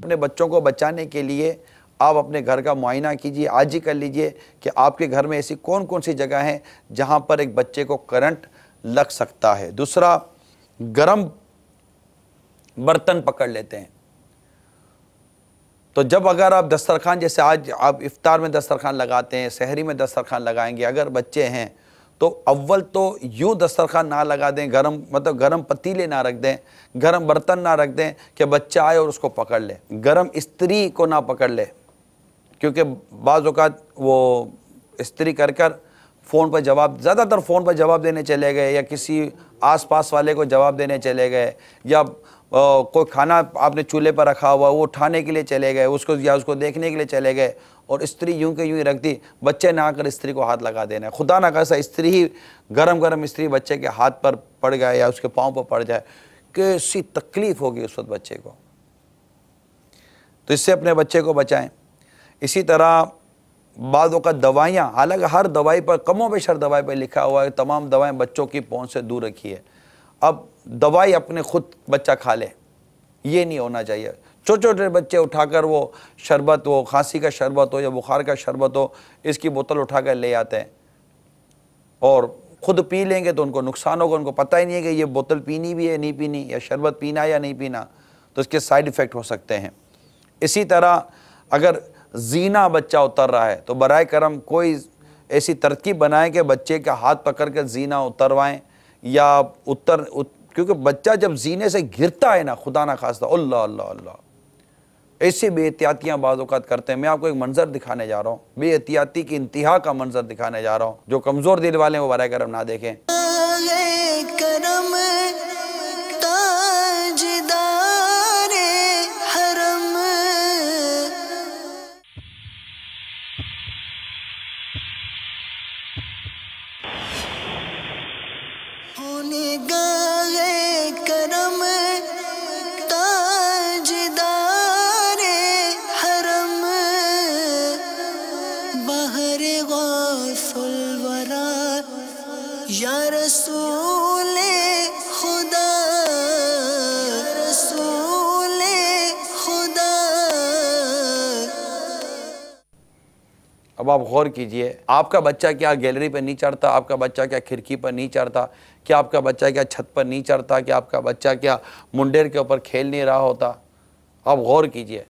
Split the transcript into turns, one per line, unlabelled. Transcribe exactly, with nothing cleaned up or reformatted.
अपने बच्चों को बचाने के लिए आप अपने घर का मुआयना कीजिए, आज ही कर लीजिए कि आपके घर में ऐसी कौन कौन सी जगह हैं जहां पर एक बच्चे को करंट लग सकता है। दूसरा, गरम बर्तन पकड़ लेते हैं। तो जब अगर आप दस्तरखान, जैसे आज आप इफ्तार में दस्तरखान लगाते हैं, सहरी में दस्तरखान लगाएंगे, अगर बच्चे हैं तो अव्वल तो यूँ दस्तरखान ना लगा दें, गरम मतलब गरम पतीले ना रख दें, गरम बर्तन ना रख दें कि बच्चा आए और उसको पकड़ ले। गरम इस्त्री को ना पकड़ ले, क्योंकि बाज़ औक़ात वो इस्त्री कर कर फ़ोन पर जवाब, ज़्यादातर फ़ोन पर जवाब देने चले गए, या किसी आस पास वाले को जवाब देने चले गए, या आ, कोई खाना आपने चूल्हे पर रखा हुआ वो उठाने के लिए चले गए, उसको या उसको देखने के लिए चले गए, और इस्त्री यूं के यूं ही रख दी। बच्चे ना आकर इस्त्री को हाथ लगा देना है। खुदा ना कैसा इस्त्री ही, गरम गरम इस्त्री बच्चे के हाथ पर पड़ जाए या उसके पाँव पर पड़ जाए, कैसी तकलीफ़ होगी उस वक्त बच्चे को। तो इससे अपने बच्चे को बचाएं। इसी तरह बाज़ औक़ात दवाइयाँ, हालांकि हर दवाई पर, कमो बेशर दवाई पर लिखा हुआ है तमाम दवाएं बच्चों की पहुँच से दूर रखिए। अब दवाई अपने खुद बच्चा खा ले, ये नहीं होना चाहिए। छोटे छोटे बच्चे उठाकर वो शरबत, वो खांसी का शरबत हो या बुखार का शरबत हो, इसकी बोतल उठाकर ले आते हैं और ख़ुद पी लेंगे तो उनको नुकसान होगा। उनको पता ही नहीं है कि ये बोतल पीनी भी है नहीं पीनी, या शरबत पीना या नहीं पीना, तो इसके साइड इफ़ेक्ट हो सकते हैं। इसी तरह अगर जीना बच्चा उतर रहा है तो बराए करम कोई ऐसी तरकीब बनाएं कि बच्चे का हाथ पकड़ कर जीना उतरवाएं, या उत्तर उत, क्योंकि बच्चा जब जीने से गिरता है ना, खुदा ना खास्ता, अल्लाह अल्लाह अल्लाह, ऐसी बेहतियातियाँ बाज़ औक़ात करते हैं। मैं आपको एक मंज़र दिखाने जा रहा हूँ, बेहतियाती की इंतहा का मंज़र दिखाने जा रहा हूँ। जो कमज़ोर दिल वाले हैं वो बराए करम ना देखें।
या रसूले खुदा, रसूले खुदा।
अब आप गौर कीजिए, आपका बच्चा क्या गैलरी पर नहीं चढ़ता, आपका बच्चा क्या खिड़की पर नहीं चढ़ता, क्या आपका बच्चा क्या छत पर नहीं चढ़ता, क्या आपका बच्चा क्या मुंडेर के ऊपर खेल नहीं रहा होता। आप गौर कीजिए।